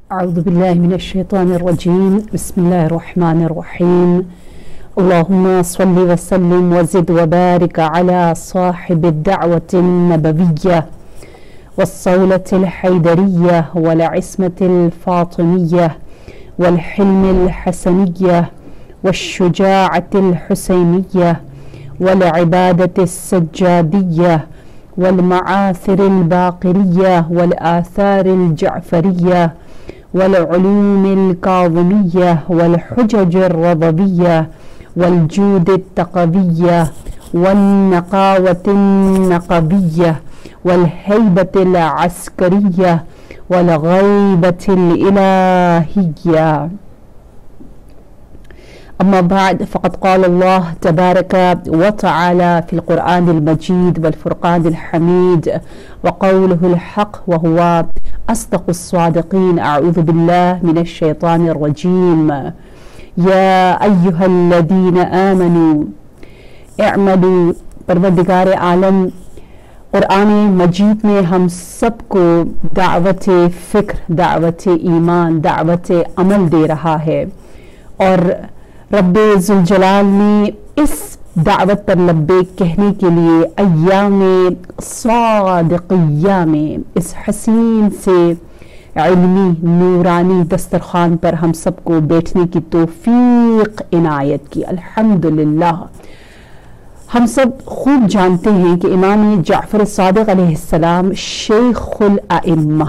أعوذ بالله من الشيطان الرجيم. بسم الله الرحمن الرحيم. اللهم صل وسلم وزد وبارك على صاحب الدعوة النبوية والصولة الحيدرية والعصمة الفاطمية والحلم الحسنية والشجاعة الحسينية والعبادة السجادية والمعاثر الباقرية والآثار الجعفرية والعلوم الكاظمية والحجج الرضبية والجود التقوية والنقاوة النقبية والهيبة العسكرية والغيبة الإلهية. أما بعد، فقد قال الله تبارك وتعالى في القرآن المجيد والفرقان الحميد وقوله الحق وهو أصدق الصادقين. أعوذ بالله من الشيطان الرجيم. يا أيها الذين آمنوا اعملوا. پروردگار عالم قرآن مجید میں ہم سب کو دعوت فکر، دعوت ایمان، دعوت عمل دے رہا ہے، اور رب ذوالجلال نے اس دعوت پر لبیک کہنے کے لیے ایام صادقیہ میں اس حسین سے علمی نورانی دسترخوان پر ہم سب کو بیٹھنے کی توفیق عنایت کی۔ الحمدللہ۔ ہم سب خوب جانتے ہیں کہ امام جعفر صادق علیہ السلام شیخ الائمہ،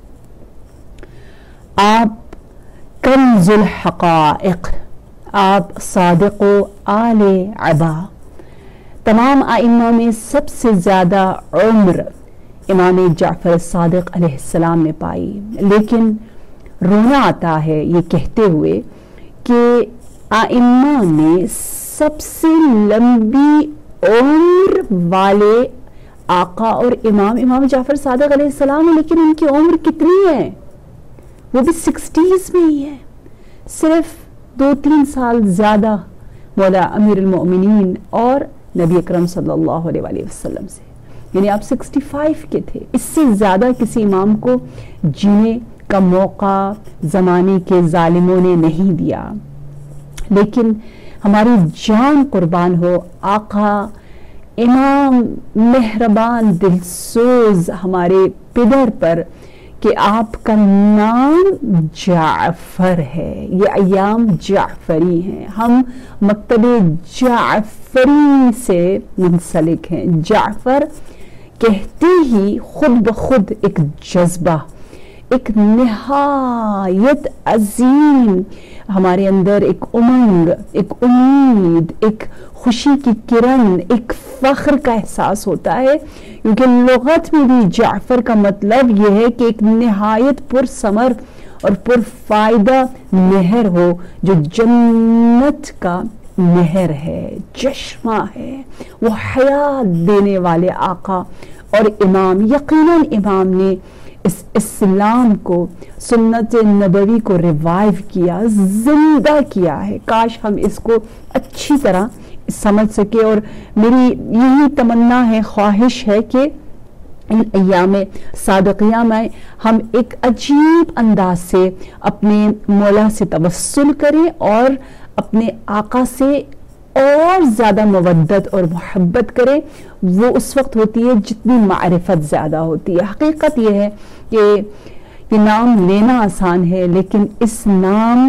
آپ کنز الحقائق، آپ صادق و آل عبا، تمام ائمہ میں سب سے زیادہ عمر امام جعفر صادق علیہ السلام نے پائی۔ لیکن رونا آتا ہے یہ کہتے ہوئے کہ ائمہ میں سب سے لمبی عمر والے آقا اور امام جعفر صادق علیہ السلام ہے، لیکن ان کی عمر کتنی ہے؟ وہ بھی 60s میں ہی ہے، صرف 2-3 سال زیادہ مولا امیر المؤمنین اور نبی اکرم صلی اللہ علیہ وآلہ وسلم سے، یعنی آپ 65 کے تھے۔ اس سے زیادہ کسی امام کو جینے کا موقع زمانے کے ظالموں نے نہیں دیا۔ لیکن ہماری جان قربان ہو آقا امام مہربان دلسوز ہمارے پدر پر کہ آپ کا نام جعفر ہے، یہ ایام جعفری ہیں، ہم مکتب جعفری سے منسلک ہیں۔ جعفر کہتے ہی خود بخود ایک جذبہ، ایک نہایت عظیم ہمارے اندر ایک امنگ، ایک امید، ایک خوشی کی کرن، ایک فخر کا احساس ہوتا ہے، کیونکہ لغت میں بھی جعفر کا مطلب یہ ہے کہ ایک نہایت پرثمر اور پرفائدہ نہر ہو، جو جنت کا نہر ہے، چشمہ ہے، وہ حیات دینے والے آقا اور امام۔ یقیناً امام نے اس اسلام کو، سنت نبوی کو ریوائیو کیا، زندہ کیا ہے۔ کاش ہم اس کو اچھی طرح سمجھ سکے، اور میری یہی تمنا ہے، خواہش ہے کہ ان ایام صادقیہ میں ہم ایک عجیب انداز سے اپنے مولا سے توسل کریں اور اپنے آقا سے اور زیادہ مودت اور محبت کریں۔ وہ اس وقت ہوتی ہے جتنی معرفت زیادہ ہوتی ہے۔ حقیقت یہ ہے کہ یہ نام لینا آسان ہے، لیکن اس نام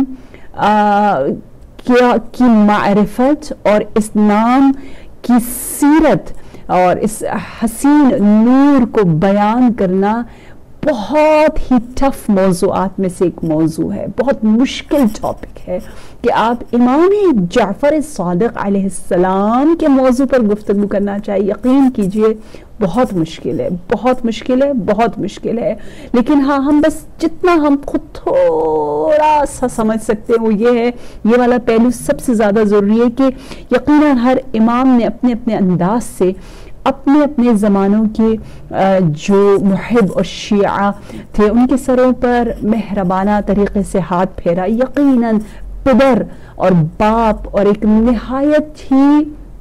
کی معرفت اور اس نام کی سیرت اور اس حسین نور کو بیان کرنا بہت ہی ٹف موضوعات میں سے ایک موضوع ہے، بہت مشکل ٹاپک ہے کہ آپ امام جعفر صادق علیہ السلام کے موضوع پر گفتگو کرنا چاہیے۔ یقین کیجئے بہت مشکل ہے، بہت مشکل ہے، بہت مشکل ہے۔ لیکن ہاں، ہم بس جتنا ہم خود تھوڑا سا سمجھ سکتے ہیں وہ یہ ہے، یہ والا پہلو سب سے زیادہ ضروری ہے کہ یقیناً ہر امام نے اپنے اپنے انداز سے اپنے اپنے زمانوں کے جو محب اور شیعہ تھے ان کے سروں پر مہربانہ طریقے سے ہاتھ پھیرا۔ یقیناً پدر اور باپ اور ایک نہایت ہی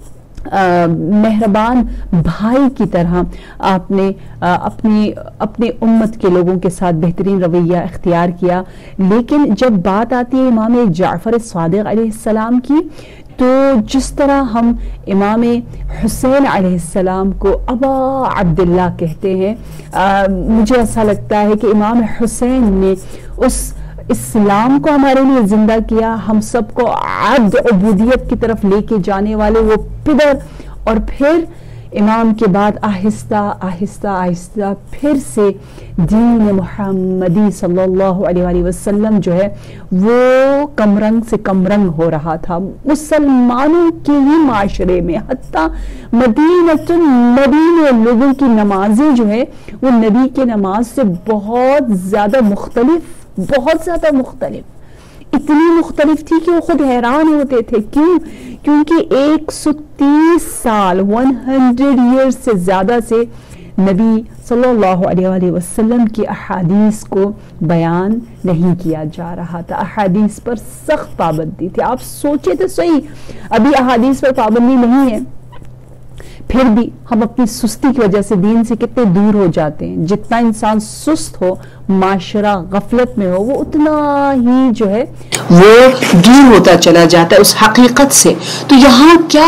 مہربان بھائی کی طرح آپ نے اپنے امت کے لوگوں کے ساتھ بہترین رویہ اختیار کیا. لیکن جب بات آتی ہے امام جعفر صادق علیہ السلام کی، تو جس طرح ہم امام حسین علیہ السلام کو ابا عبداللہ کہتے ہیں، مجھے ایسا لگتا ہے کہ امام حسین نے اس اسلام کو ہمارے لیے زندہ کیا، ہم سب کو عبد عبودیت کی طرف لے کے جانے والے وہ پدر، اور پھر امام کے بعد آہستہ آہستہ آہستہ پھر سے دین محمدی صلی اللہ علیہ وآلہ وسلم جو ہے وہ کمرنگ سے کمرنگ ہو رہا تھا مسلمانوں کے ہی معاشرے میں. حتیٰ مدینۃ النبی میں لوگوں کی نمازیں جو ہے وہ نبی کے نماز سے بہت زیادہ مختلف، اتنی مختلف تھی کہ وہ خود حیران ہوتے تھے. کیوں؟ کیونکہ 130 سال 100 ایئرز سے زیادہ سے نبی صلی اللہ علیہ وآلہ وسلم کی احادیث کو بیان نہیں کیا جا رہا تھا. احادیث پر سخت پابندی تھی. آپ سوچے تو صحیح، ابھی احادیث پر پابندی نہیں ہے، پھر بھی ہم اپنی سستی کی وجہ سے دین سے کتنے دور ہو جاتے ہیں. جتنا انسان سست ہو، معاشرہ غفلت میں ہو، وہ اتنا ہی جو ہے وہ دور ہوتا چلا جاتا ہے اس حقیقت سے. تو یہاں کیا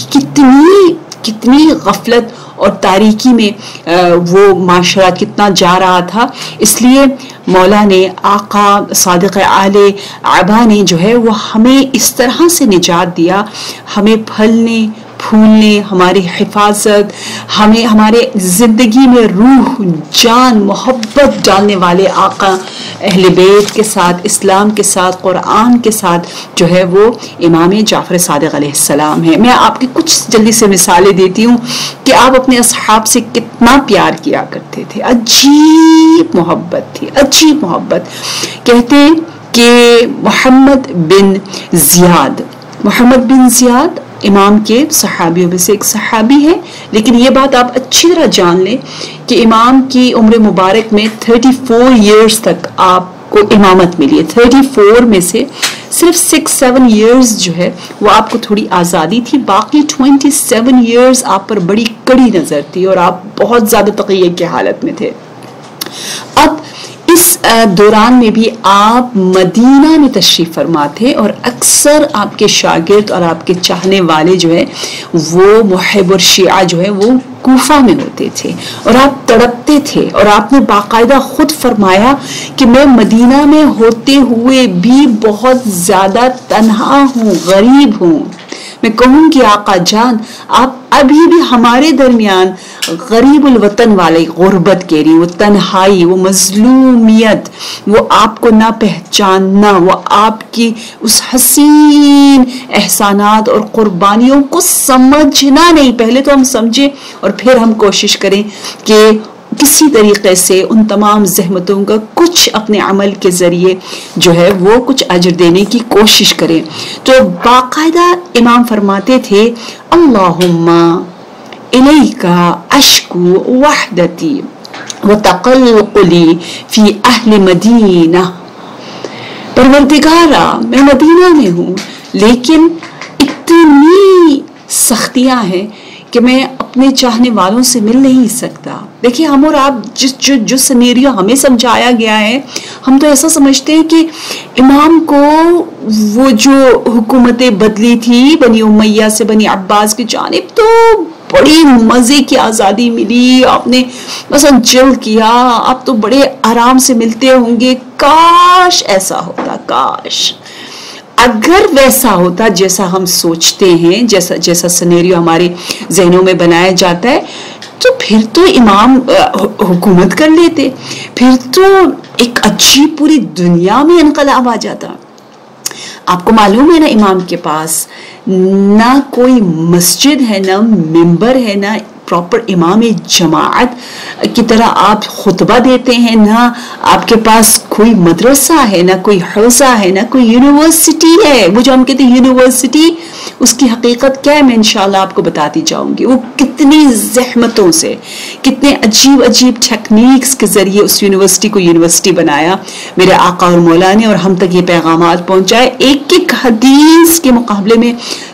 کتنی غفلت اور تاریکی میں وہ معاشرہ کتنا جا رہا تھا. اس لیے مولا نے، آقا صادق آل عبا نے جو ہے وہ ہمیں اس طرح سے نجات دیا، ہمیں پھلنے پھولنے، ہماری حفاظت، ہمیں ہمارے زندگی میں روح جان محبت ڈالنے والے آقا اہل بیت کے ساتھ، اسلام کے ساتھ، قرآن کے ساتھ جو ہے وہ امام جعفر صادق علیہ السلام ہے. میں آپ کی کچھ جلدی سے مثالیں دیتی ہوں کہ آپ اپنے اصحاب سے کتنا پیار کیا کرتے تھے. عجیب محبت تھی، عجیب محبت. کہتے کہ محمد بن زیاد امام کے صحابیوں میں سے ایک صحابی ہے، لیکن یہ بات آپ اچھی طرح جان لیں کہ امام کی عمر مبارک میں 34 ایئرز تک آپ کو امامت ملی ہے. 34 میں سے صرف 6-7 ایئرز جو ہے وہ آپ کو تھوڑی آزادی تھی، باقی 27 ایئرز آپ پر بڑی کڑی نظر تھی اور آپ بہت زیادہ تقیہ کی حالت میں تھے. اب اس دوران میں بھی آپ مدینہ میں تشریف فرما تھے اور اکثر آپ کے شاگرد اور آپ کے چاہنے والے جو ہے وہ محب اور شیعہ جو ہے وہ کوفہ میں ہوتے تھے اور آپ تڑپتے تھے. اور آپ نے باقاعدہ خود فرمایا کہ میں مدینہ میں ہوتے ہوئے بھی بہت زیادہ تنہا ہوں، غریب ہوں. میں کہوں کہ آقا جان آپ ابھی بھی ہمارے درمیان غریب الوطن والے غربت کہہ رہی، وہ تنہائی، وہ مظلومیت، وہ آپ کو نہ پہچاننا، وہ آپ کی اس حسین احسانات اور قربانیوں کو سمجھنا نہیں. پہلے تو ہم سمجھیں اور پھر ہم کوشش کریں کہ کسی طریقے سے ان تمام زحمتوں کا کچھ اپنے عمل کے ذریعے جو ہے وہ کچھ اجر دینے کی کوشش کریں. تو باقاعدہ امام فرماتے تھے اللہم الیکا اشکو وحدتی وتقلقلی فی اہل مدینہ. پروردگارا میں مدینہ میں ہوں لیکن اتنی سختیاں ہیں کہ میں اپنے چاہنے والوں سے مل نہیں سکتا. دیکھیں ہم اور آپ جو سینیریو ہمیں سمجھایا گیا ہے، ہم تو ایسا سمجھتے ہیں کہ امام کو وہ جو حکومتیں بدلی تھی بنی امیہ سے بنی عباس کی جانب تو بڑی مزے کی آزادی ملی، آپ نے مثلا جل کیا، آپ تو بڑے آرام سے ملتے ہوں گے. کاش ایسا ہوتا، کاش اگر ویسا ہوتا جیسا ہم سوچتے ہیں، جیسا سینیریو ہمارے ذہنوں میں بنایا جاتا ہے، تو پھر تو امام حکومت کر لیتے، پھر تو ایک عجیب پوری دنیا میں انقلاب آ جاتا. آپ کو معلوم ہے نا امام کے پاس نہ کوئی مسجد ہے، نہ ممبر ہے، نہ پراپر امام جماعت کی طرح آپ خطبہ دیتے ہیں، نہ آپ کے پاس کوئی مدرسہ ہے، نہ کوئی حوزہ ہے، نہ کوئی یونیورسٹی ہے. وہ جو ہم کہتے ہیں یونیورسٹی، اس کی حقیقت کیا ہے میں انشاءاللہ آپ کو بتاتی جاؤں گی. وہ کتنی زحمتوں سے، کتنے عجیب ٹیکنیکس کے ذریعے اس یونیورسٹی کو یونیورسٹی بنایا میرے آقا اور مولا نے، اور ہم تک یہ پیغامات پہنچائے. ایک ایک حدیث کے مقابلے میں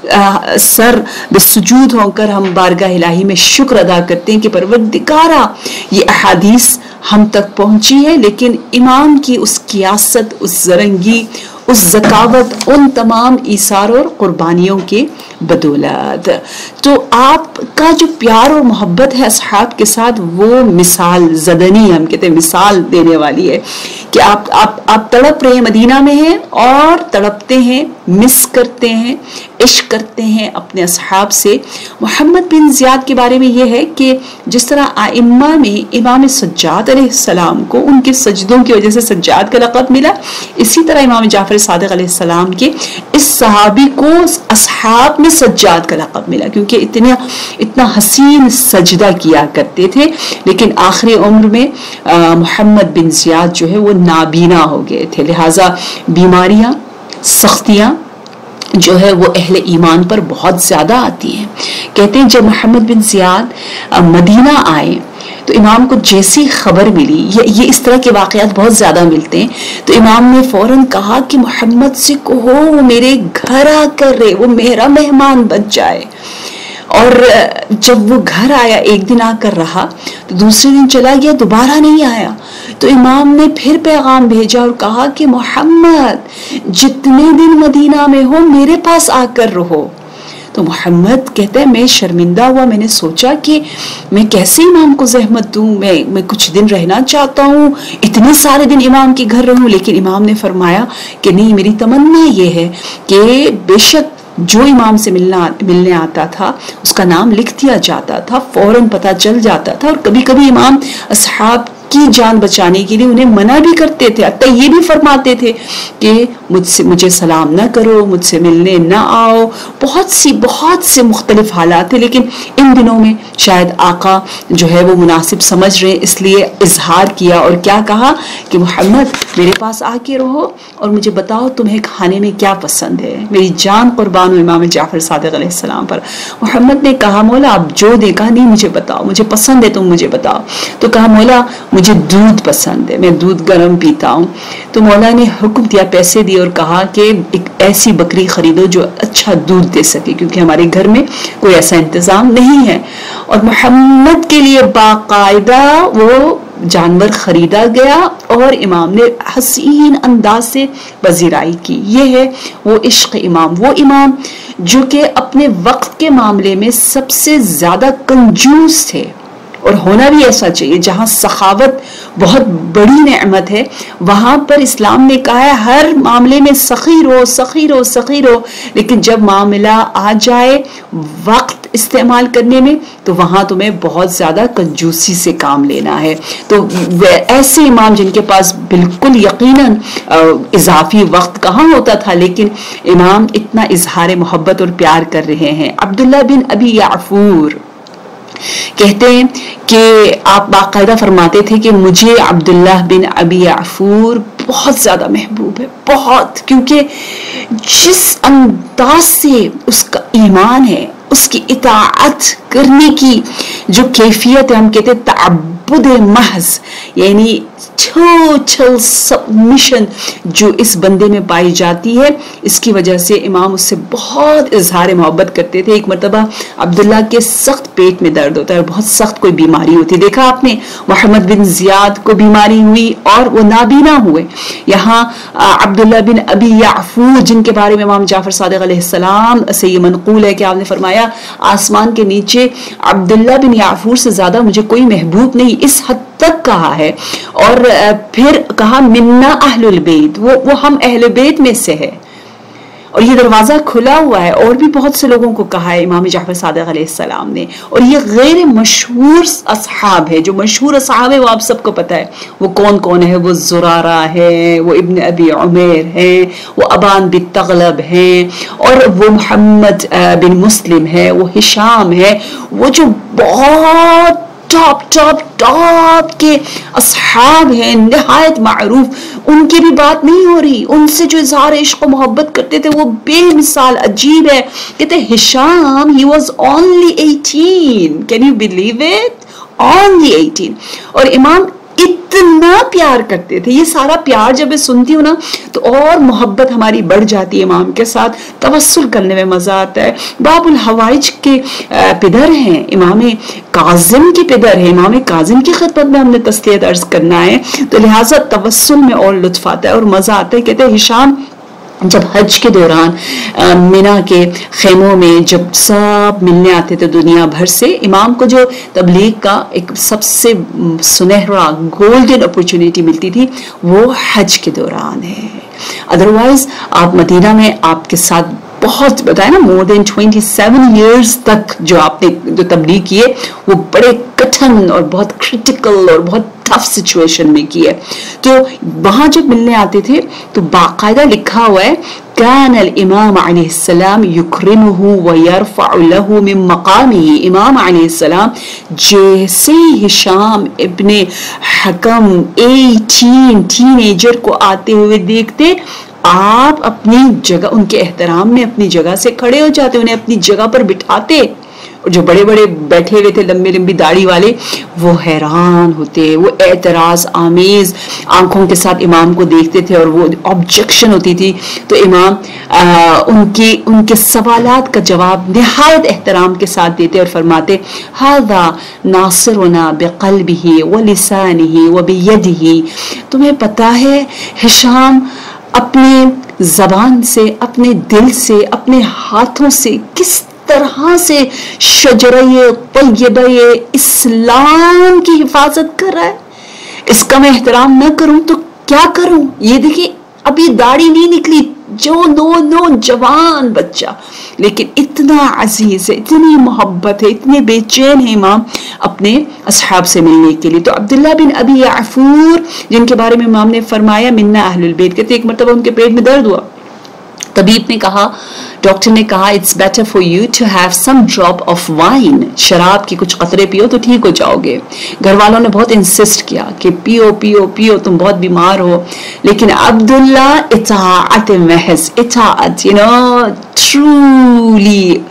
سر بسجود ہو کر ہم بارگاہ الہی میں شکر ادا کرتے ہیں کہ پروردگارا یہ احادیث ہم تک پہنچی ہے، لیکن امام کی اس قیاست، اس زرنگی، اس ذکاوت، ان تمام ایثار اور قربانیوں کے بدولت. تو آپ کا جو پیار اور محبت ہے اصحاب کے ساتھ، وہ مثال زدنی، ہم کہتے ہیں مثال دینے والی ہے کہ آپ تڑپ رہے ہیں، مدینہ میں ہیں اور تڑپتے ہیں، مس کرتے ہیں، عشق کرتے ہیں اپنے اصحاب سے. محمد بن زیاد کے بارے میں یہ ہے کہ جس طرح ائمہ میں امام سجاد علیہ السلام کو ان کے سجدوں کی وجہ سے سجاد کا لقب ملا، اسی طرح امام جعفر صادق علیہ السلام کے اس صحابی کو اصحاب میں سجاد کا لقب ملا، کیونکہ اتنا حسین سجدہ کیا کرتے تھے. لیکن آخری عمر میں محمد بن زیاد جو ہے وہ نابینا ہو گئے تھے، لہٰذا بیماریاں، سختیاں جو ہے وہ اہل ایمان پر بہت زیادہ آتی ہیں. کہتے ہیں جب محمد بن زیاد مدینہ آئے تو امام کو جیسی خبر ملی، یہ اس طرح کے واقعات بہت زیادہ ملتے ہیں، تو امام نے فوراً کہا کہ محمد سے کہو وہ میرے گھر آ کر رہے، وہ میرا مہمان بن جائے. اور جب وہ گھر آیا، ایک دن آ کر رہا تو دوسرے دن چلا گیا، دوبارہ نہیں آیا. تو امام نے پھر پیغام بھیجا اور کہا کہ محمد جتنے دن مدینہ میں ہو میرے پاس آ کر رہو. تو محمد کہتا ہے میں شرمندہ ہوا، میں نے سوچا کہ میں کیسے امام کو زحمت دوں، میں کچھ دن رہنا چاہتا ہوں، اتنے سارے دن امام کے گھر رہوں. لیکن امام نے فرمایا کہ نہیں، میری تمنا یہ ہے کہ بے شک جو امام سے ملنے آتا تھا اس کا نام لکھ دیا جاتا تھا، فوراً پتہ چل جاتا تھا. اور کبھی کبھی امام اصحاب کی جان بچانے کے لیے انہیں منع بھی کرتے تھے، حتیٰ یہ بھی فرماتے تھے کہ مجھے سلام نہ کرو، مجھ سے ملنے نہ آؤ. بہت سے مختلف حالات ہیں، لیکن ان دنوں میں شاید آقا جو ہے وہ مناسب سمجھ رہے ہیں، اس لیے اظہار کیا اور کیا کہا کہ محمد میرے پاس آ کے رہو اور مجھے بتاؤ تمہیں کھانے میں کیا پسند ہے. میری جان قربان ہو امام جعفر صادق علیہ السلام پر. محمد نے کہا مولا آپ جو دے، کہا نہیں مجھے بتاؤ، مجھے پسند ہے تم مجھے بتاؤ. تو کہا مولا مجھے دودھ پسند ہے، میں دودھ گرم پیتا ہوں. تو مولا نے حکم دیا، پیسے دیے اور کہا کہ ایک ایسی بکری خریدو جو اچھا دودھ دے سکے، کیونکہ ہمارے گھر میں کوئی ایسا انتظام نہیں ہے. اور محمد کے لیے باقاعدہ وہ جانور خریدا گیا اور امام نے حسین انداز سے پذیرائی کی. یہ ہے وہ عشق امام، وہ امام جو کہ اپنے وقت کے معاملے میں سب سے زیادہ کنجوس تھے. اور ہونا بھی ایسا چاہیے، جہاں سخاوت بہت بڑی نعمت ہے وہاں پر اسلام نے کہا ہے ہر معاملے میں سخی رہو، لیکن جب معاملہ آ جائے وقت استعمال کرنے میں تو وہاں تمہیں بہت زیادہ کنجوسی سے کام لینا ہے. تو ایسے امام جن کے پاس بالکل یقیناً اضافی وقت کہاں ہوتا تھا، لیکن امام اتنا اظہار محبت اور پیار کر رہے ہیں. عبداللہ بن ابی یعفور کہتے ہیں کہ آپ باقاعدہ فرماتے تھے کہ مجھے عبداللہ بن ابی یعفور بہت زیادہ محبوب ہے، بہت، کیونکہ جس انداز سے اس کا ایمان ہے، اس کی اطاعت کرنے کی جو کیفیت ہے، ہم کہتے ہیں تعبد محض، یعنی ٹوٹل سبمیشن جو اس بندے میں پائی جاتی ہے، اس کی وجہ سے امام اس سے بہت اظہار محبت کرتے تھے. ایک مرتبہ عبداللہ کے سخت پیٹ میں درد ہوتا ہے، بہت سخت کوئی بیماری ہوتی، دیکھا آپ نے محمد بن زیاد کو بیماری ہوئی اور وہ نابینا ہوئے. یہاں عبداللہ بن ابی یعفور جن کے بارے میں امام جعفر صادق علیہ السلام سے یہ منقول ہے کہ آپ نے فرمایا آسمان کے نیچے عبداللہ بن یعفور سے زیادہ مجھے کوئی محبوب نہیں، اس حد تک کہا ہے. اور پھر کہا منا اہل البیت، وہ ہم اہل بیت میں سے ہے. اور یہ دروازہ کھلا ہوا ہے، اور بھی بہت سے لوگوں کو کہا ہے امام جعفر صادق علیہ السلام نے. اور یہ غیر مشہور اصحاب ہے، جو مشہور اصحاب ہے وہ آپ سب کو پتہ ہے وہ کون کون ہے. وہ زرارہ ہے، وہ ابن ابی عمیر ہے، وہ ابان بن تغلب ہے، اور وہ محمد بن مسلم ہے، وہ ہشام ہے، وہ جو بہت ٹاپ کے اصحاب ہیں، نہایت معروف. ان کی بھی بات نہیں ہو رہی، ان سے جو اظہار عشق و محبت کرتے تھے وہ بے مثال عجیب ہے. کہتے ہیں ہشام he was only 18. Can you believe it? Only 18. اور امام इतना प्यार करते थे। ये सारा प्यार जब मैं सुनती हूँ ना तो और मोहब्बत हमारी बढ़ जाती है इमाम के साथ, तवस्सुल करने में मजा आता है। बाबुल हवाइज के पिदर हैं, इमाम काजिम के पिदर है, इमाम काजिम की खिदमत में हमने तस्लियत अर्ज करना है, तो लिहाजा तवस्सुल में और लुत्फ आता है और मजा आता है। कहते हैं हिशाम जब हज के दौरान मिना के खेमों में जब सब मिलने आते थे दुनिया भर से, इमाम को जो तबलीग का एक सबसे सुनहरा गोल्डन अपॉर्चुनिटी मिलती थी वो हज के दौरान है। अदरवाइज आप मदीना में आपके साथ बहुत बताया ना मोर देन 27 years तक जो आपने जो तबलीग किए वो बड़े कठिन और बहुत क्रिटिकल और बहुत टफ सिचुएशन में किए। तो वहां जब मिलने आते थे तो बाकायदा लिखा हुआ है कान अल इमाम अलैहिस्सलाम युकरिमुहु व यरफअ लहु मिन मकामिही। इमाम अलैहिस्सलाम जैसे हिशाम इब्ने हकम 18 टीनेजर को आते हुए देखते, आप अपनी जगह उनके एहतराम में अपनी जगह से खड़े हो जाते, उन्हें अपनी जगह पर बिठाते। और जो बड़े बड़े बैठे हुए थे लंबी लंबी दाढ़ी वाले वो हैरान होते, वो एतराज आमेज आंखों के साथ इमाम को देखते थे और वो ऑब्जेक्शन होती थी तो इमाम उनके सवालात का जवाब निहायत एहतराम के साथ देते और फरमाते हादा नासिरुना बिक़ल्बिही व लिसानिही व बियदिही। तुम्हें पता है हिशाम अपने जबान से, अपने दिल से, अपने हाथों से किस तरह से शजरे तय्यबे इस्लाम की हिफाजत कर रहा है। इसका मैं एहतराम न करूं तो क्या करूं। ये देखिए अभी दाढ़ी नहीं निकली, जो नो जवान बच्चा, लेकिन इतना अजीज है, इतनी मोहब्बत है, इतने बेचैन है इमाम अपने असहाब से मिलने के लिए। तो अब्दुल्ला बिन अबी याफूर जिनके बारे में इमाम ने फरमाया मिन्ना अहलुल बैत, कहते एक मरतबा उनके पेट में दर्द हुआ, तबीब ने कहा, डॉक्टर ने कहा it's better for you to have some drop of wine, शराब की कुछ कतरे पियो तो ठीक हो जाओगे। घर वालों ने बहुत इंसिस्ट किया कि पियो पियो पियो, तुम बहुत बीमार हो, लेकिन अब्दुल्ला इताअत महज, इताअत you know truly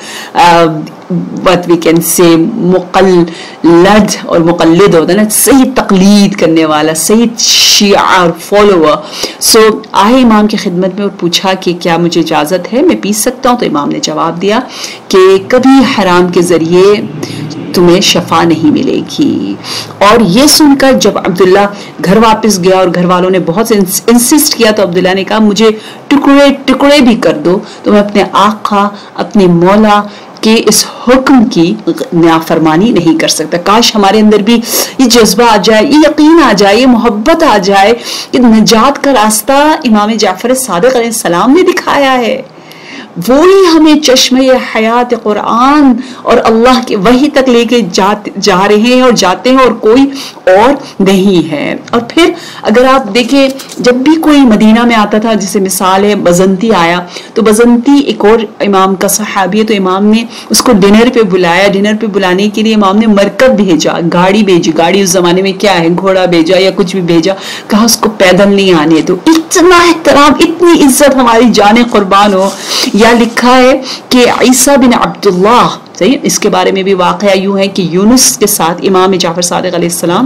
what we can say मुक़ल्लद और मुक़ल्लिद होता है ना, सही तकलीद करने वाला, सही शियार फॉलोअर। सो आए इमाम की खिदमत में और पूछा कि क्या मुझे इजाज़त है, मैं पी सकता हूँ। तो इमाम ने जवाब दिया कि कभी हराम के ज़रिए तुम्हें शफा नहीं मिलेगी। और ये सुनकर जब अब्दुल्ला घर वापस गया और घर वालों ने बहुत इंसिस्ट किया तो अब्दुल्ला ने कहा मुझे टुकड़े टुकड़े भी कर दो तो मैं अपने आका, अपने मौला कि इस हुक्म की नाफरमानी नहीं कर सकता। काश हमारे अंदर भी ये जज्बा आ जाए, ये यकीन आ जाए, ये मोहब्बत आ जाए कि नजात का रास्ता इमाम जाफर सादिक अलैहिस्सलाम ने दिखाया है, वो ही हमें चश्मे हयात कुरान और अल्लाह के वही तक लेके जा रहे हैं और जाते हैं और कोई और नहीं है। और फिर अगर आप देखें जब भी कोई मदीना में आता था, जैसे मिसाल है बजंती आया, तो बजंती एक और इमाम का सहाबी है, तो इमाम ने उसको डिनर पे बुलाया। डिनर पे बुलाने के लिए इमाम ने मरकब भेजा, गाड़ी भेजी, गाड़ी उस जमाने में क्या है, घोड़ा भेजा या कुछ भी भेजा, कहा उसको पैदल नहीं आने दो। इतना एहतराम, इतनी इज्जत, हमारी जाने कुर्बान हो। या लिखा है कि ईसा बिन अब्दुल्लाह, सही, इसके बारे में भी वाकया यूं है कि यूनुस के साथ इमाम जाफर सादिक अलैहिस्सलाम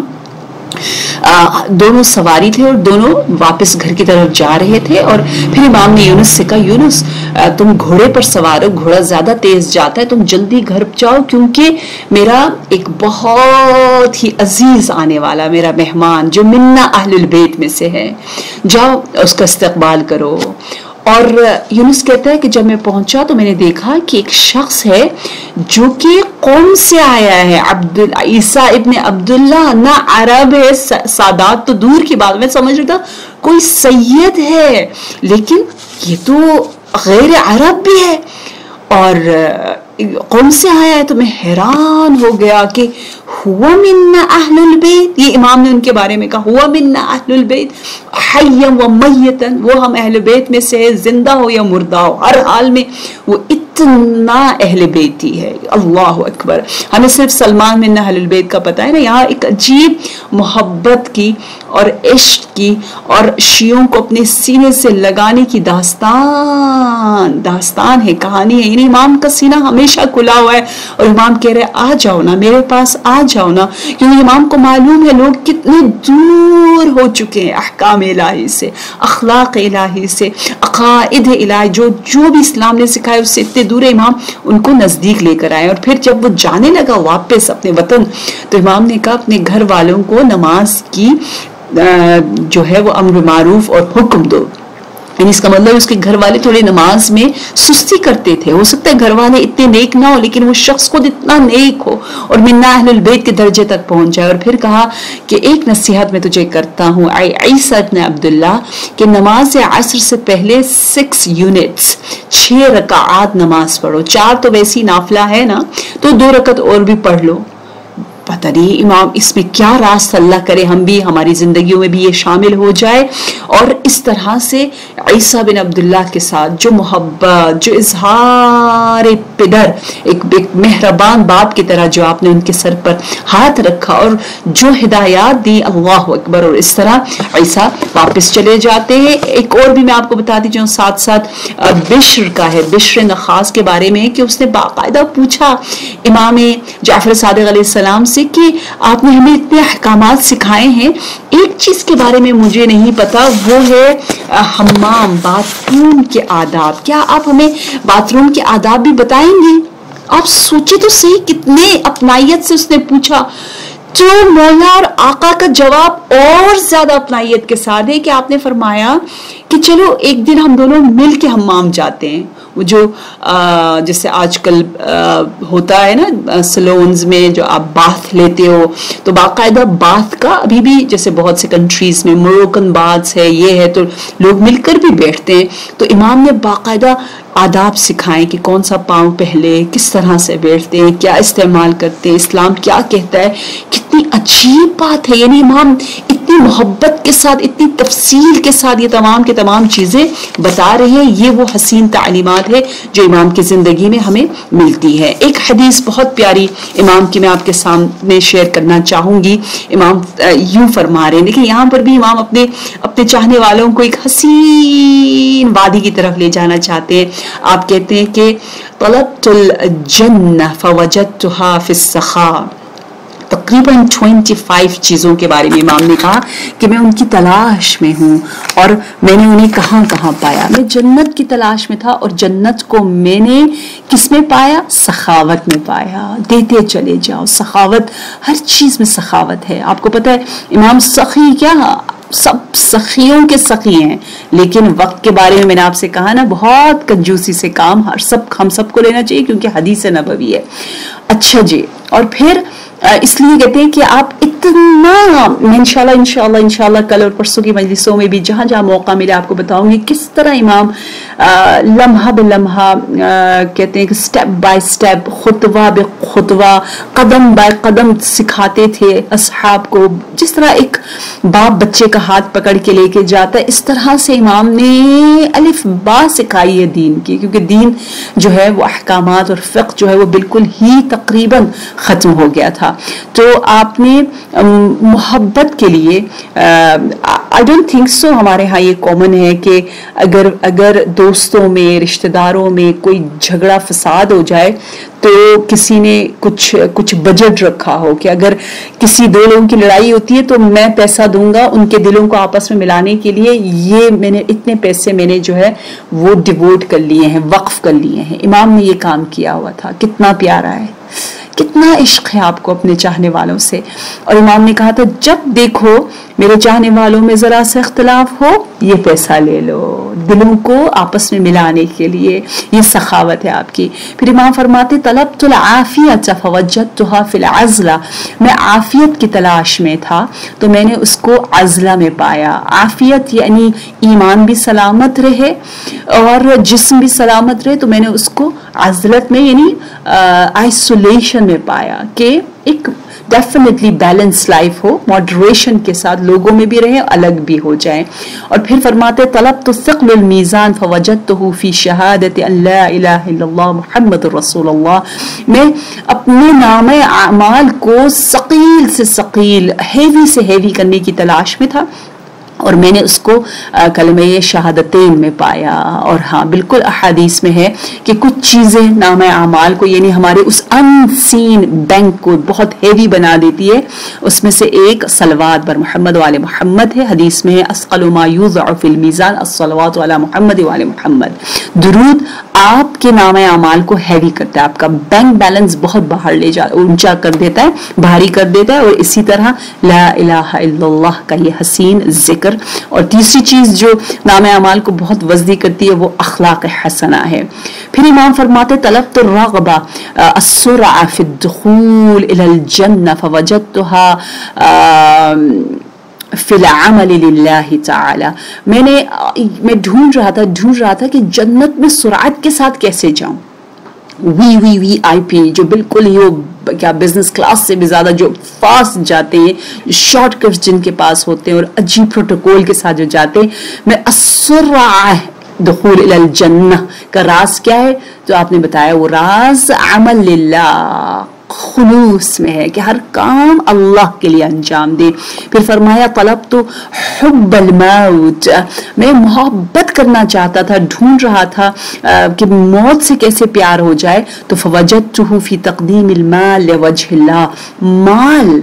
दोनों सवारी थे और दोनों वापस घर की तरफ जा रहे थे। और फिर इमाम ने यूनुस से कहा यूनुस तुम घोड़े पर सवार हो, घोड़ा ज्यादा तेज जाता है, तुम जल्दी घर जाओ क्योंकि मेरा एक बहुत ही अजीज आने वाला मेरा मेहमान जो मिन्ना अहलुल बैत में से है, जाओ उसका इस्तकबाल करो। और यूनुस कहता है कि जब मैं पहुंचा तो मैंने देखा कि एक शख्स है जो कि कौम से आया है, ईसा इब्ने अब्दुल्ला, ना अरब है, सादात तो दूर की बात, मैं समझ रहा था कोई सैयद है, लेकिन ये तो गैर अरब भी है और कौम से आया है। तो मैं हैरान हो गया कि हुआ मिन्ना अहलुल बैत, ये इमाम ने उनके बारे में कहा, हुआ मिन्ना अहलुल बैत हय्यन व मय्यतन, वो हम अहलुल बैत में से है, जिंदा हो या मुर्दा हो, हर हाल में वो इतना अहले बेती है, अल्लाह अकबर। हमें सिर्फ सलमान बिन अहलुल बैत का पता है ना, यहाँ एक अजीब मोहब्बत की और इश्क की और शियों को अपने सीने से लगाने की दास्तान है, कहानी है। यानी इमाम का सीना हमेशा खुला हुआ है और इमाम कह रहे हैं आ जाओ ना मेरे पास, आ जाओ ना, क्योंकि इमाम को मालूम है लोग कितने दूर हो चुके हैं अहकाम इलाही से, अखलाक इलाही से, अकाइद इलाही, जो भी इस्लाम ने सिखाया उससे इतने दूर है। इमाम उनको नजदीक लेकर आए और फिर जब वो जाने लगा वापस अपने वतन, तो इमाम ने कहा अपने घर वालों को नमाज की जो है वो अम्र मारूफ और हुक्म दो। यानी इसका मतलब उसके घर वाले थोड़े नमाज में सुस्ती करते थे। हो सकता है घर वाले इतने नेक ना हो, लेकिन वो शख्स खुद इतना नेक हो और मिन्ना अहलुल बैत के दर्जे तक पहुंच जाए। और फिर कहा कि एक नसीहत मैं तुझे करता हूँ ईसा इब्न अब्दुल्ला, कि नमाज असर से पहले 6 यूनिट्स 6 रकात नमाज पढ़ो। 4 तो वैसी नाफिला है ना, तो 2 रकत और भी पढ़ लो। पता नहीं इमाम इसमें क्या रास, अल्लाह करे हम भी, हमारी जिंदगियों में भी ये शामिल हो जाए। और इस तरह से ईसा बिन अब्दुल्ला के साथ जो मोहब्बत, जो इजहार पिदर, एक मेहरबान बाप की तरह जो आपने उनके सर पर हाथ रखा और जो हिदायत दी, अल्लाह अकबर। और इस तरह ईसा वापस चले जाते हैं। एक और भी मैं आपको बता दी जो साथ साथ बिश्र का है, बिश्र नखास के बारे में, कि उसने बाकायदा पूछा इमाम जाफर सादिक अलैहिस्सलाम से कि आपने हमें इतने अहकामात सिखाए हैं, एक चीज के बारे में मुझे नहीं पता, वो है हम्माम, बाथरूम के आदाब। क्या आप हमें बाथरूम के आदाब भी बताएंगे? आप सोचे तो सही, कितने अपनाइयत से उसने पूछा। तो मौला और आका का जवाब और ज्यादा अपनाइयत के साथ है कि आपने फरमाया कि चलो एक दिन हम दोनों मिल के हम्माम जाते हैं। वो जो जैसे आजकल होता है ना सलोन्स में जो आप बाथ लेते हो, तो बाकायदा बाथ का अभी भी जैसे बहुत से कंट्रीज में मोरक्कन बाथ्स है, ये है, तो लोग मिलकर भी बैठते हैं। तो इमाम ने बाकायदा आदाब सिखाए कि कौन सा पाँव पहले, किस तरह से बैठते हैं, क्या इस्तेमाल करते हैं, इस्लाम क्या कहता है। कितनी अजीब बात है, यानी इमाम इतनी मोहब्बत के साथ, इतनी तफसील के साथ ये तमाम के तमाम चीजें बता रहे हैं। ये वो हसीन तालीमात है जो इमाम की जिंदगी में हमें मिलती है। एक हदीस बहुत प्यारी इमाम की मैं आपके सामने शेयर करना चाहूंगी। इमाम यूं फरमा रहे हैं, देखिए यहाँ पर भी इमाम अपने चाहने वालों को एक हसीन वादी की तरफ ले जाना चाहते हैं। आप कहते हैं कि तलबतुल जन्नह फवजदतुहा फिस्सखा। तकरीबन 25 चीज़ों के बारे में इमाम ने कहा कि मैं उनकी तलाश में हूँ और मैंने उन्हें कहाँ कहाँ पाया। मैं जन्नत की तलाश में था और जन्नत को मैंने किस में पाया? सखावत में पाया। देते चले जाओ, सखावत, हर चीज़ में सखावत है। आपको पता है इमाम सखी, क्या सब सखियों के सखी हैं, लेकिन वक्त के बारे में मैंने आपसे कहा ना, बहुत कंजूसी से काम हम सबको लेना चाहिए क्योंकि हदीस नबवी है। अच्छा जी, और फिर इसलिए कहते हैं कि आप इतना, इंशाल्लाह कल और परसों की मजलिसों में भी जहां जहां मौका मिले आपको बताऊंगी किस तरह इमाम लम्हा ब लम्हा कहते हैं कि स्टेप बाय स्टेप, खुतवा बे खुतवा, कदम बाय कदम सिखाते थे असहाब को। जिस तरह एक बाप बच्चे का हाथ पकड़ के लेके जाता है, इस तरह से इमाम ने अलिफ बा सिखाई है दीन की, क्योंकि दीन जो है वो अहकामात और फ़िक़्ह जो है वो बिल्कुल ही तकरीबन ख़त्म हो गया था। तो आपने मोहब्बत के लिए, आई डोंट थिंक सो हमारे यहाँ ये कॉमन है कि अगर दोस्तों में, रिश्तेदारों में कोई झगड़ा फसाद हो जाए तो किसी ने कुछ बजट रखा हो कि अगर किसी 2 लोगों की लड़ाई होती है तो मैं पैसा दूंगा उनके दिलों को आपस में मिलाने के लिए, ये मैंने इतने पैसे मैंने जो है वो डिवोट कर लिए हैं, वक्फ कर लिए हैं। इमाम ने ये काम किया हुआ था। कितना प्यारा है, कितना इश्क है आपको अपने चाहने वालों से। और इमाम ने कहा था जब देखो मेरे चाहने वालों में जरा सा इख्तिलाफ हो, ये पैसा ले लो, दिलों को आपस में मिलाने के लिए। ये सखावत है आपकी। फिर इमाम फरमाते तलबतुल आफियत फवजदतुहा फिल अज़ला, मैं आफियत की तलाश में था तो मैंने उसको अज़ला में पाया। आफियत यानी ईमान भी सलामत रहे और जिस्म भी सलामत रहे, तो मैंने उसको अज़लत में यानी आइसोलेशन में पाया कि एक डेफिनेटली बैलेंस लाइफ हो, मॉडरेशन के साथ, लोगों में भी रहे, अलग भी हो जाए। और फिर फरमाते तलब तो सिक़्लुल मीज़ान फवजदतहु फी शहादत अल्ला इलाहा इल्लल्लाह मुहम्मदुर रसूलुल्लाह, मैं अपने नामे आमाल को सकील से सकील, हेवी से हेवी करने की तलाश में था, और मैंने उसको कलमे शहादतैन में पाया। और हाँ, बिल्कुल अहादीस में है कि कुछ चीज़ें नामे आमाल को, यानी हमारे उस अनसीन बैंक को बहुत हेवी बना देती है। उसमें से एक सलवात बर मोहम्मद वाले मोहम्मद है। हदीस में है अस्क़लु मा युज़अ फ़िल मीज़ान अस्सलवातु अला मोहम्मद वाले मोहम्मद। दुरूद आपके नामे आमाल को हैवी करता है, आपका बैंक बैलेंस बहुत बाहर ले जा, ऊंचा कर देता है, भारी कर देता है। और इसी तरह ला इलाहा इल्लल्लाह का ये हसीन जिक्र। और तीसरी चीज जो नामे अमाल को बहुत वज़नी करती है वो अखलाक हसना है। फिर इमाम फरमाते तलब तो रग़बा अस्सुरअ फ़िद्दुख़ूल इलल जन्नह फ़वजदतुहा फ़िल अमल लिल्लाहि तआला, मैं ढूंढ रहा था कि जन्नत में सुरात के साथ कैसे जाऊं। VIP जो बिल्कुल ही वो क्या बिजनेस क्लास से भी ज्यादा जो फास्ट जाते हैं, शॉर्टकट्स जिनके पास होते हैं और अजीब प्रोटोकॉल के साथ जो जाते हैं, मैं अस्सुरअ दुखूल इलल जन्नह का राज क्या है? तो आपने बताया वो राज अमल लिल्लाह, खुलूस में है कि हर काम अल्लाह के लिए अंजाम दे। फिर फरमाया तलब तो हुब्बल मौत, मैं मोहब्बत करना चाहता था, ढूंढ रहा था कि मौत से कैसे प्यार हो जाए। तो फवजदतुहु फी तक़दीमिल माल लिवजहिल्लाह, माल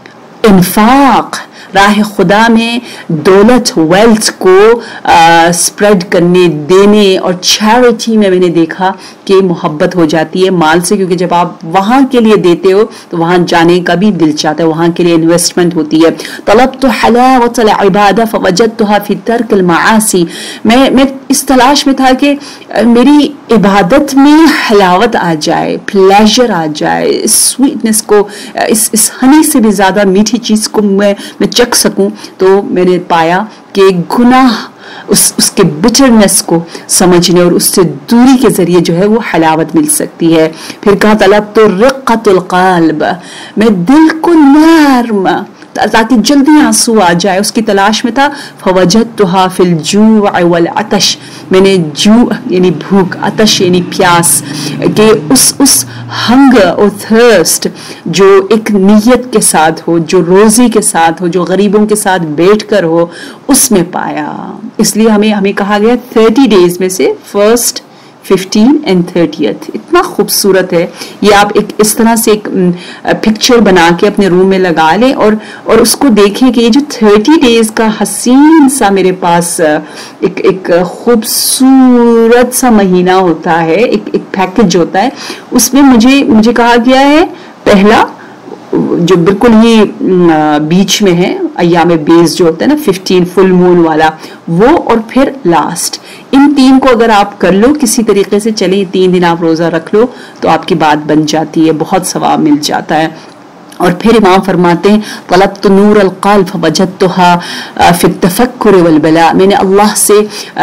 इन्फाक राह खुदा में दौलत वेल्थ को स्प्रेड करने, देने और चैरिटी में मैंने देखा कि मोहब्बत हो जाती है माल से, क्योंकि जब आप वहाँ के लिए देते हो तो वहाँ जाने का भी दिल चाहता है, वहाँ के लिए इन्वेस्टमेंट होती है। तलब तो हलावतल इबादा फवजदतुहा फी तर्किल माआसी, मैं इस तलाश में था कि मेरी इबादत में हलावत आ जाए, प्लेजर आ जाए, स्वीटनेस को, इस हनी से भी ज़्यादा मीठी चीज़ को मैं चख सकूं। तो मैंने पाया कि गुनाह उसके बिटरनेस को समझने और उससे दूरी के जरिए जो है वो हलावत मिल सकती है। फिर कहा तलब तो रिक़्क़तुल क़ल्ब, मैं दिल को नर्म ताकि जल्दी आंसू आ जाए उसकी तलाश में था। फवजदतुहा फिल जूअ वल अतश, मैंने जू यानी भूख, अतश यानी प्यास के उस हंगर और थर्स्ट जो एक नियत के साथ हो, जो रोजी के साथ हो, जो गरीबों के साथ बैठकर हो, उसमें पाया। इसलिए हमें कहा गया 30 डेज में से फर्स्ट 15 and 30th इतना खूबसूरत है ये। आप एक इस तरह से एक पिक्चर बना के अपने रूम में लगा लें और उसको देखें कि ये जो 30 डेज का हसीन सा मेरे पास एक खूबसूरत सा महीना होता है, एक पैकेज होता है। उसमें मुझे कहा गया है पहला जो बिल्कुल ही बीच में है, अय्याम बेस जो होता है ना 15 फुल मून वाला वो, और फिर लास्ट, इन 3 को अगर आप कर लो किसी तरीके से, चले 3 दिन आप रोजा रख लो तो आपकी बात बन जाती है, बहुत सवाब मिल जाता है। और फिर इमाम फरमाते हैं तलब्तु नूर अल क़ल्ब फवजदतुहा फी तफक्कुर वल बला, मैंने अल्लाह से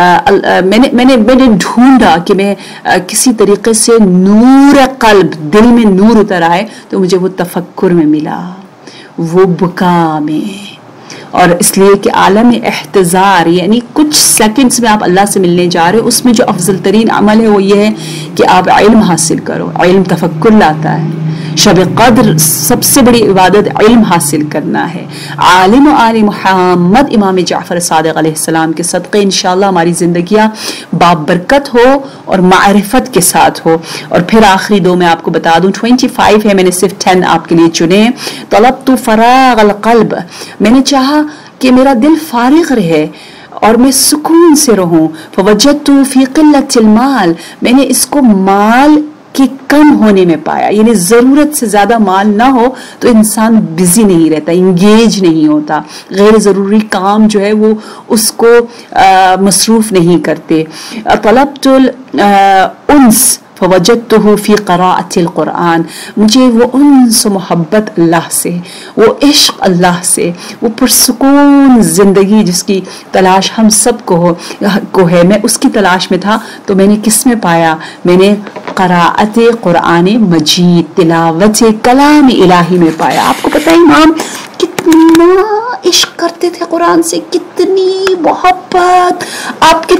मैंने ढूंढा कि मैं किसी तरीके से नूर क़ल्ब, दिल में नूर उतर आए, तो मुझे वो तफक्कुर में मिला, वो बुका में। और इसलिए कि आलम एहतज़ार यानी कुछ सेकंड्स में आप अल्लाह से मिलने जा रहे हो, उसमें जो अफजल तरीन अमल है वो ये है कि आप इल्म हासिल करो। इल्म तफक्कुर लाता है। शब क़द्र सबसे बड़ी इबादत इल्म हासिल करना है। आलिम आले मुहम्मद इमाम जाफ़र सादिक़ अलैहिस्सलाम के सदक़े इंशाअल्लाह हमारी ज़िंदगियाँ बाबरकत हो और मारिफत के साथ हो। और फिर आखिरी 2 मैं आपको बता दूँ, 25 है, मैंने सिर्फ 10 आपके लिए चुने। तलब्तु फ़राग़ल क़ल्ब, मैंने चाहा कि मेरा दिल फारिग रहे और मैं सुकून से रहूं। फवजदतु फ़ी क़िल्लतिल माल, मैंने इसको माल कि कम होने में पाया, यानी जरूरत से ज्यादा माल ना हो तो इंसान बिजी नहीं रहता, इंगेज नहीं होता, गैर जरूरी काम जो है वो उसको मसरूफ नहीं करते। तलब्तुल उन्स फवजदतुहु फी क़राअतिल क़ुरआन, मुझे वो उन्स मोहब्बत अल्लाह से, वो इश्क अल्लाह से, वो पुरसुकून ज़िंदगी जिसकी तलाश हम सब को है, मैं उसकी तलाश में था। तो मैंने किस में पाया? मैंने क़राअत क़ुरआन मजीद तिलावत कलाम इलाही में पाया। आपको पता है इमाम कितना इश्क करते थे कुरान से, कितनी मोहब्बत। आपके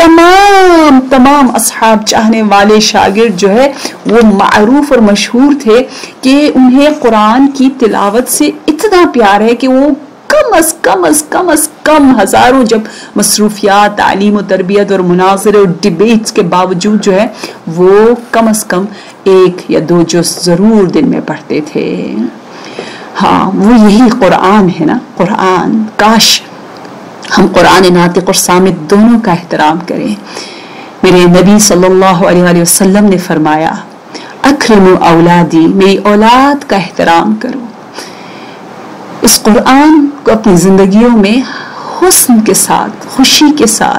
तमाम असहाब चाहने वाले शागिर्द जो है वो मारूफ और मशहूर थे कि उन्हें कुरान की तिलावत से इतना प्यार है कि वो कम अज कम हजारों जब मसरूफियात, तालीम और तरबियत और मुनाज़रे और डिबेट्स के बावजूद जो है वो कम अज कम 1 या 2 जुज़ जरूर दिन में पढ़ते थे। हाँ, वो यही कुरान है ना, कुरान। काश हम कुरान नातिक और सामित दोनों का एहतराम करें। मेरे नबी सल्लल्लाहु अलैहि वसल्लम ने फरमाया, अक्रिमु औलादी, मेरी औलाद का एहतराम करो। इस कुरान को अपनी जिंदगियों में हुस्न के साथ, खुशी के साथ,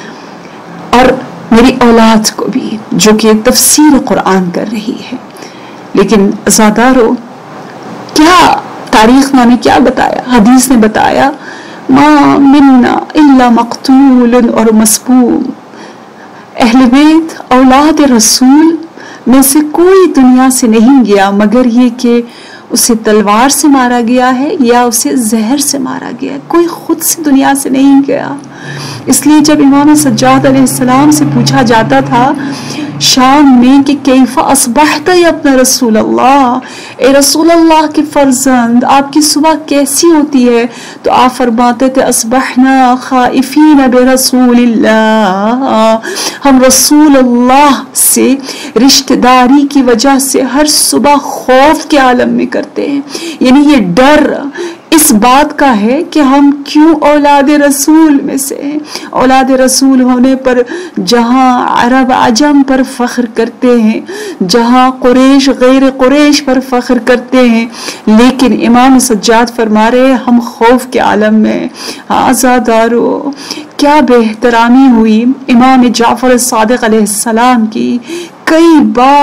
और मेरी औलाद को भी जो कि तफसीर कुरान कर रही है। लेकिन अज़ादारो, क्या तारीख में क्या बताया, हदीस ने बताया, मा मिन्ना इल्ला मक़तूल और मस्बूम। अहले बैत औलाद रसूल में से कोई दुनिया से नहीं गया मगर ये कि उसे तलवार से मारा गया है या उसे जहर से मारा गया है, कोई खुद से दुनिया से नहीं गया। इसलिए जब इमाम सज्जाद अलैहिस्सलाम से पूछा जाता था शाम में कि कैफा अस्बहता या अपना रसूल अल्लाह, ए रसूल अल्लाह के फर्जंद आपकी सुबह कैसी होती है, तो आप फरमाते थे अस्बहना खाइफीन बिरसूलिल्लाह, हम रसूल अल्लाह से रिश्तेदारी की वजह से हर सुबह खौफ के आलम में करते हैं। यानी ये डर इस बात का है कि हम क्यों औलाद रसूल में से हैं। औलाद रसूल होने पर जहां अरब अजम पर फख्र करते हैं, जहां कुरैश गैर कुरैश पर फख्र करते हैं, लेकिन इमाम सज्जाद फरमा रहे हम खौफ के आलम में। आज़ादारो, क्या बेहतरामी हुई इमाम जाफर सादिक अलैहिस्सलाम की। कई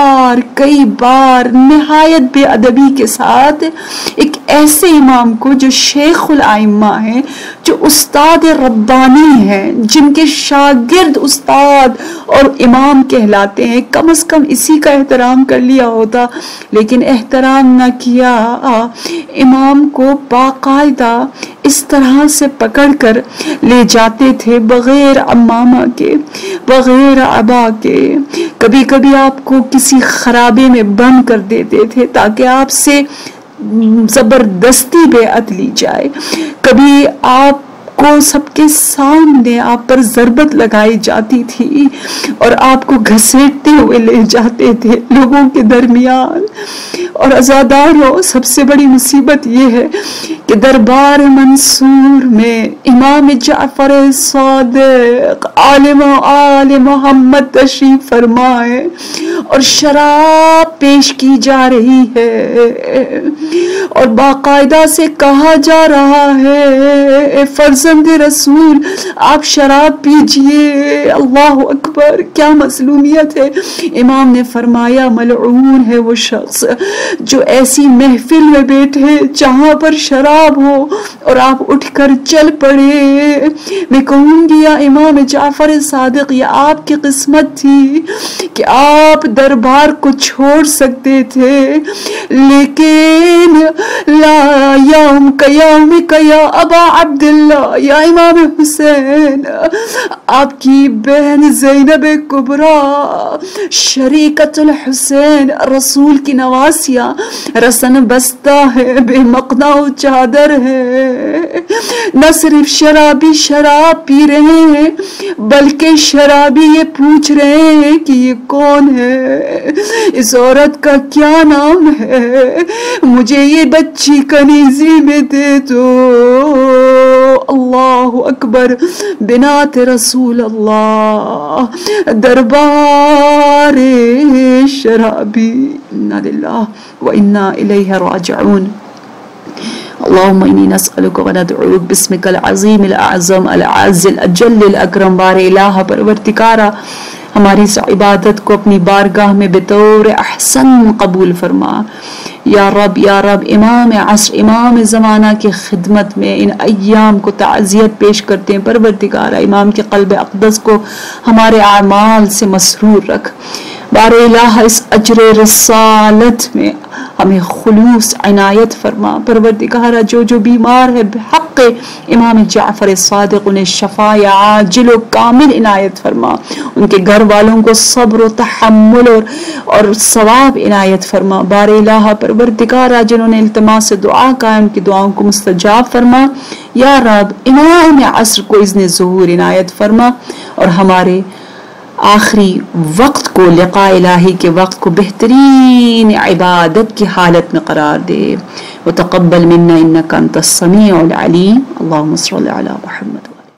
बार निहायत बेअदबी के साथ एक ऐसे इमाम को जो शेखुल आइम्मा है, जो उस्ताद रब्बानी हैं, जिनके शागिर्द उस्ताद और इमाम कहलाते हैं, कम से कम इसी का एहतराम कर लिया होता, लेकिन एहतराम न किया। इमाम को बाकायदा इस तरह से पकड़कर ले जाते थे बगैर अम्मामा के, बगैर अबा के। कभी कभी आपको किसी खराबे में बंद कर देते थे ताकि आपसे जबरदस्ती बेअत ली जाए। कभी आपको सबके सामने आप पर जरबत लगाई जाती थी और आपको घसीटते हुए ले जाते थे लोगों के दरमियान। और आज़ादारों, सबसे बड़ी मुसीबत ये है कि दरबार मंसूर में इमाम जाफर सादिक आले मोहम्मद तशरीफ फरमाए और शराब पेश की जा रही है और बाकायदा से कहा जा रहा है फर्जंद रसूल आप शराब पीजिए। अल्लाह अकबर, क्या मसलूमियत है। इमाम ने फरमाया मलऊन है वो शख्स जो ऐसी महफिल में बैठे जहां पर शराब हो और आप उठकर चल पड़े। मैं कहूंगी या इमाम जाफर सादिक, या आपकी किस्मत थी कि आप दरबार को छोड़ सकते थे, लेकिन ला यौम कयाम कया अबा अब्दुल्ला, या इमाम हुसैन, आपकी बहन ज़ैनब कुबरा शरीकतुल हुसैन रसूल की नवासिया रसन बस्ता है, बेमकना चादर है। न सिर्फ शराबी शराब पी रहे हैं बल्कि शराबी ये पूछ रहे हैं कि ये कौन है, इस औरत का क्या नाम है, मुझे ये बच्ची कनीजी में दे दो। अल्लाहु अकबर, बिनात रसूल अल्लाह दरबार शराबी। इन्ना लिल्लाह व इन्ना इलैहि राजिऊन। अल्लाहुम्मा इन्नी नस्अलुका व नदउक बिस्मिकल अज़ीमिल अअज़म अल अज़्ज़िल अजल्लिल अकरम। बारे इलाहा, परवरदिगारा, हमारी इस इबादत को अपनी बारगाह में बेतौर अहसन कबूल फरमा। या रब, इमाम असर, इमाम ज़माना की खिदमत में इन अय्याम को ताज़ियत पेश करते हैं। परवरदिगारा, इमाम के क़ल्ब अक़दस को हमारे आमाल से मसरूर रख। بار الہ اس اجر رسالت میں ہمیں خلوص عنایت فرما پروردگارہ، جو بیمار ہے بحق امام جعفر صادق انہیں شفا عاجل و کامل عنایت فرما، ان کے گھر والوں کو صبر و تحمل اور ثواب عنایت فرما بار الہ پروردگارہ، جنہوں نے التماس دعا قائم کی دعاؤں کو مستجاب فرما یا رب، امام عصر کو اذن ظہور عنایت فرما، اور ہمارے آخری وقت کو لقاء الہی کے وقت کو بہترین عبادت کی حالت میں قرار دے۔ وتقبل منا انک انت السمیع العلیم، اللہم صل علی محمد۔